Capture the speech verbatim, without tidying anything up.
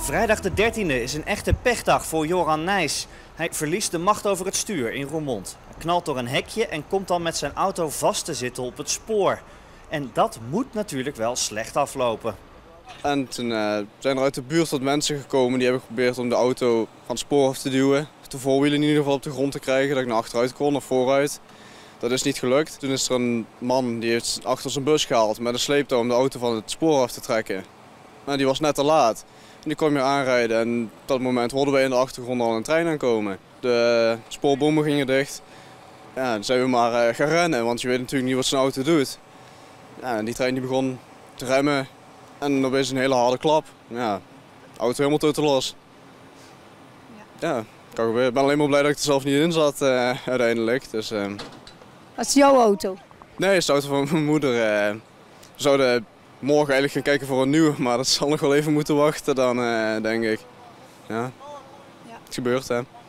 Vrijdag de dertiende is een echte pechdag voor Joran Nijs. Hij verliest de macht over het stuur in Roermond. Hij knalt door een hekje en komt dan met zijn auto vast te zitten op het spoor. En dat moet natuurlijk wel slecht aflopen. En toen uh, zijn er uit de buurt wat mensen gekomen die hebben geprobeerd om de auto van het spoor af te duwen. De voorwielen in ieder geval op de grond te krijgen, dat ik naar achteruit kon of vooruit. Dat is niet gelukt. Toen is er een man die heeft achter zijn bus gehaald met een sleeptouw om de auto van het spoor af te trekken. Maar die was net te laat. En die kwam weer aanrijden en op dat moment hoorden wij in de achtergrond al een trein aankomen. De spoorbomen gingen dicht. Ja, dan zijn we maar uh, gaan rennen, want je weet natuurlijk niet wat zo'n auto doet. Ja, en die trein die begon te remmen en opeens een hele harde klap. Ja, de auto helemaal totaal los. Ja, ja kan gebeuren. Ik ben alleen maar blij dat ik er zelf niet in zat uh, uiteindelijk. Dus, uh... Dat is jouw auto? Nee, het is de auto van mijn moeder. Uh, we zouden morgen eigenlijk gaan kijken voor een nieuwe, maar dat zal nog wel even moeten wachten dan, uh, denk ik. Ja, ja. Het gebeurt hè.